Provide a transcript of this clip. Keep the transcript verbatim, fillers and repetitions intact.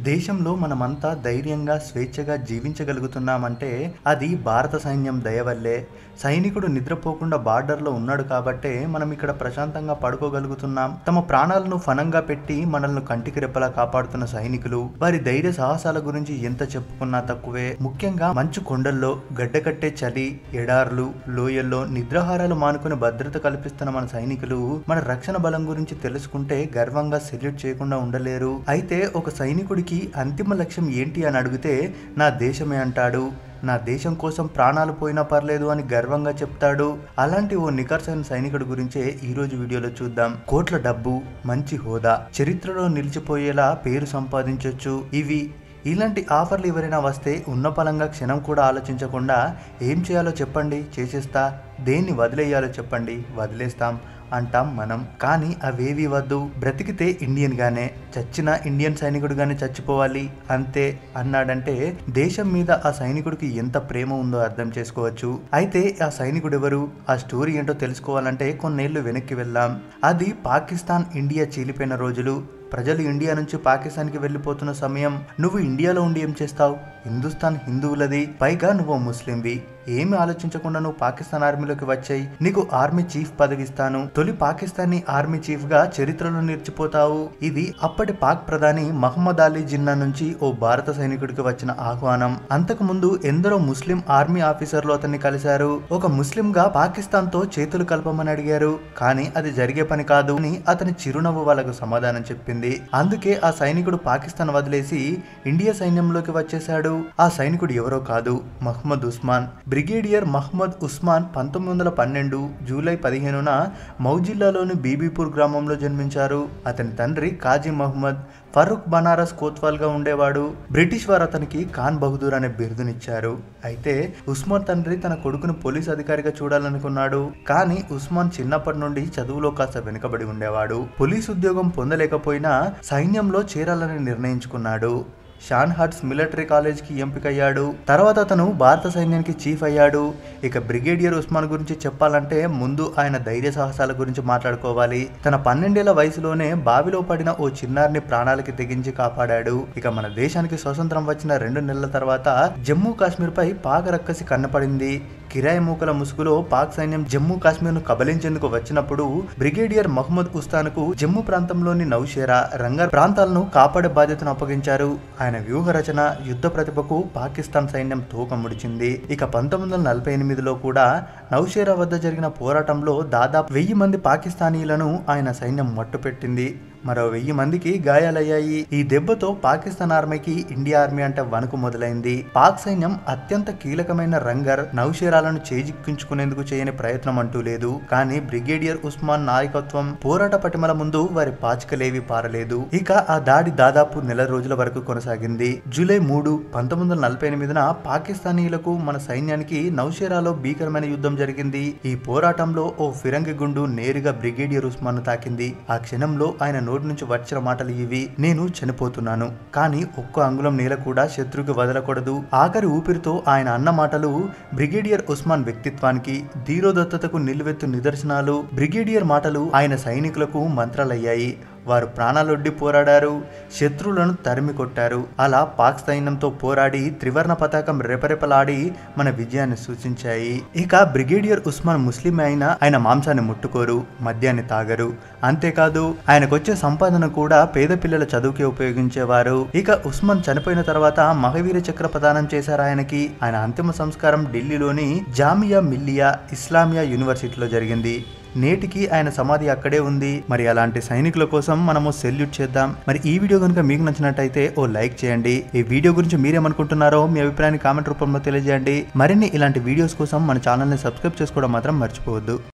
దేశంలో మనమంతా ధైర్యంగా స్వేచ్ఛగా జీవించగలుగుతున్నామంటే అది భారత సైన్యం దయ వల్లే. సైనికుడు నిద్రపోకుండా బార్డర్లో ఉన్నాడు కాబట్టే మనం ఇక్కడ ప్రశాంతంగా పడుకోగలుగుతున్నాం. తమ ప్రాణాలను ఫనంగా పెట్టి మనల్ని కంటికి రెప్పలా కాపాడుతున్న సైనికులు, వారి ధైర్య సాహసాల గురించి ఎంత చెప్పుకున్నా తక్కువే. ముఖ్యంగా మంచు కొండల్లో గడ్డకట్టే చలి, ఎడార్లు, లోయల్లో నిద్రాహారాలు మానుకుని భద్రత కల్పిస్తున్న మన సైనికులు మన రక్షణ బలం గురించి తెలుసుకుంటే గర్వంగా సెల్యూట్ చేయకుండా ఉండలేరు. అయితే ఒక సైనికుడికి అంతిమ లక్ష్యం ఏంటి అని అడిగితే నా దేశమే అంటాడు. నా దేశం కోసం ప్రాణాలు పోయినా పర్లేదు అని గర్వంగా చెప్తాడు. అలాంటి ఓ నిఖర్సైన సైనికుడి గురించే ఈ రోజు వీడియోలో చూద్దాం. కోట్ల డబ్బు, మంచి హోదా, చరిత్రలో నిలిచిపోయేలా పేరు సంపాదించొచ్చు. ఇవి ఇలాంటి ఆఫర్లు ఎవరైనా వస్తే ఉన్న పలంగా క్షణం కూడా ఆలోచించకుండా ఏం చేయాలో చెప్పండి చేసేస్తా, దేన్ని వదిలేయాలో చెప్పండి వదిలేస్తాం అంటాం మనం. కానీ అవేవి వద్దు, బ్రతికితే ఇండియన్ గానే, చచ్చిన ఇండియన్ సైనికుడుగానే చచ్చిపోవాలి అంతే అన్నాడంటే దేశం మీద ఆ సైనికుడికి ఎంత ప్రేమ ఉందో అర్థం చేసుకోవచ్చు. అయితే ఆ సైనికుడు ఎవరు, ఆ స్టోరీ ఏంటో తెలుసుకోవాలంటే కొన్నేళ్లు వెనక్కి వెళ్దాం. అది పాకిస్తాన్ ఇండియా చీలిపోయిన రోజులు. ప్రజలు ఇండియా నుంచి పాకిస్తాన్కి వెళ్ళిపోతున్న సమయం. నువ్వు ఇండియాలో ఉండి ఏం చేస్తావు? హిందుస్థాన్ హిందువులది, పైగా నువ్వు ముస్లింవి. ఏమి ఆలోచించకుండా నువ్వు పాకిస్తాన్ ఆర్మీలోకి వచ్చాయి, నీకు ఆర్మీ చీఫ్ పదవి ఇస్తాను. తొలి పాకిస్తానీ ఆర్మీ చీఫ్ గా చరిత్రలో నిలిచిపోతావు. ఇది అప్పటి పాక్ ప్రధాని మహమ్మద్ అలీ జిన్నా నుంచి ఓ భారత సైనికుడికి వచ్చిన ఆహ్వానం. అంతకు ముందు ఎందరో ముస్లిం ఆర్మీ ఆఫీసర్లు అతన్ని కలిశారు. ఒక ముస్లిం గా పాకిస్తాన్ తో చేతులు కలపమని అడిగారు. కానీ అది జరిగే పని కాదు అని అతని చిరునవ్వు వాళ్ళకు సమాధానం చెప్పింది. అందుకే ఆ సైనికుడు పాకిస్తాన్ వదిలేసి ఇండియా సైన్యంలోకి వచ్చేశాడు. ఆ సైనికుడు ఎవరో కాదు, మహ్మద్ ఉస్మాన్. బ్రిగేడియర్ మహ్మద్ ఉస్మాన్ పంతొమ్మిది వందల పన్నెండు జూలై పదిహేనున మౌ జిల్లాలోని బీబీపూర్ గ్రామంలో జన్మించారు. అతని తండ్రి కాజీ మహ్మద్ ఫరూక్ బనారస్ కోత్వాల్ గా ఉండేవాడు. బ్రిటిష్ వారు అతనికి ఖాన్ బహదూర్ అనే బిరుదునిచ్చారు. అయితే ఉస్మాన్ తండ్రి తన కొడుకును పోలీస్ అధికారిగా చూడాలనుకున్నాడు. కానీ ఉస్మాన్ చిన్నప్పటి నుండి చదువులో కాస్త వెనుకబడి ఉండేవాడు. పోలీస్ ఉద్యోగం పొందలేకపోయినా సైన్యంలో చేరాలని నిర్ణయించుకున్నాడు. షాన్ హట్స్ మిలిటరీ కాలేజ్ కి ఎంపికయ్యాడు. తర్వాత అతను భారత సైన్యానికి చీఫ్ అయ్యాడు. ఇక బ్రిగేడియర్ ఉస్మాన్ గురించి చెప్పాలంటే ముందు ఆయన ధైర్య సాహసాల గురించి మాట్లాడుకోవాలి. తన పన్నెండేళ్ల వయసులోనే బావిలో పడిన ఓ చిన్నారిని ప్రాణాలకి తెగించి కాపాడాడు. ఇక మన దేశానికి స్వతంత్రం వచ్చిన రెండు నెలల తర్వాత జమ్మూ కాశ్మీర్ పై పాక్ రక్కసి కన్నపడింది. కిరాయి మూకల ముసుగులో పాక్ సైన్యం జమ్మూ కాశ్మీర్ ను కబలించేందుకు వచ్చినప్పుడు బ్రిగేడియర్ మహ్మద్ ఉస్తాన్ కు జమ్మూ ప్రాంతంలోని నౌషేరా, రంగర్ ప్రాంతాలను కాపాడే బాధ్యతను అప్పగించారు. ఆయన వ్యూహ రచన, యుద్ధ ప్రతిభకు పాకిస్తాన్ సైన్యం తోక ముడిచింది. ఇక పంతొమ్మిది వందల నలభై ఎనిమిదిలో కూడా నౌషేరా వద్ద జరిగిన పోరాటంలో దాదాపు వెయ్యి మంది పాకిస్తానీలను ఆయన సైన్యం మట్టుపెట్టింది. మరో వెయ్యి మందికి గాయాలయ్యాయి. ఈ దెబ్బతో పాకిస్తాన్ ఆర్మీకి ఇండియా ఆర్మీ అంటే వణుకు మొదలైంది. పాక్ సైన్యం అత్యంత కీలకమైన రంగర్, నౌషేరాలను చేజిక్కించుకునేందుకు చేయని ప్రయత్నం అంటూ లేదు. కానీ బ్రిగేడియర్ ఉస్మాన్ నాయకత్వం, పోరాట పటిమల ముందు వారి పాచికలేవి పారలేదు. ఇక ఆ దాడి దాదాపు నెల రోజుల వరకు కొనసాగింది. జూలై మూడు పంతొమ్మిది వందల నలభై ఎనిమిదిన పాకిస్తానీయులకు మన సైన్యానికి నౌషేరాలో భీకరమైన యుద్ధం జరిగింది. ఈ పోరాటంలో ఓ ఫిరంగి గుండు నేరుగా బ్రిగేడియర్ ఉస్మాన్ తాకింది. ఆ క్షణంలో ఆయన నోటి నుంచి వచ్చిన మాటలు ఇవి: నేను చనిపోతున్నాను, కానీ ఒక్క అంగుళం నేల కూడా శత్రువుకి వదలకూడదు. ఆఖరి ఊపిరితో ఆయన అన్న మాటలు బ్రిగేడియర్ ఉస్మాన్ వ్యక్తిత్వానికి, ధీరోదత్తతకు నిలువెత్తు నిదర్శనాలు. బ్రిగేడియర్ మాటలు ఆయన సైనికులకు మంత్రాలయ్యాయి. వారు ప్రాణాలొడ్డి పోరాడారు, శత్రువులను తరిమి కొట్టారు. అలా పాక్ సైన్యంతో పోరాడి త్రివర్ణ పతాకం రెపరెపలాడి మన విజయాన్ని సూచించాయి. ఇక బ్రిగేడియర్ ఉస్మాన్ ముస్లిం అయినా ఆయన మాంసాన్ని ముట్టుకోరు, మద్యాన్ని తాగరు. అంతేకాదు ఆయనకొచ్చే సంపాదన కూడా పేద పిల్లల చదువుకే ఉపయోగించేవారు. ఇక ఉస్మాన్ చనిపోయిన తర్వాత మహావీర చక్ర ప్రదానం చేశారు ఆయనకి. ఆయన అంతిమ సంస్కారం ఢిల్లీలోని జామియా మిల్లియా ఇస్లామియా యూనివర్సిటీలో జరిగింది. నేటికి ఆయన సమాధి అక్కడే ఉంది. మరి అలాంటి సైనికుల కోసం మనము సెల్యూట్ చేద్దాం. మరి ఈ వీడియో కనుక మీకు నచ్చినట్టయితే ఓ లైక్ చేయండి. ఈ వీడియో గురించి మీరేమనుకుంటున్నారో మీ అభిప్రాయాన్ని కామెంట్ రూపంలో తెలియజేయండి. మరిన్ని ఇలాంటి వీడియోస్ కోసం మన ఛానల్ని సబ్స్క్రైబ్ చేసుకోవడం మాత్రం మర్చిపోవద్దు.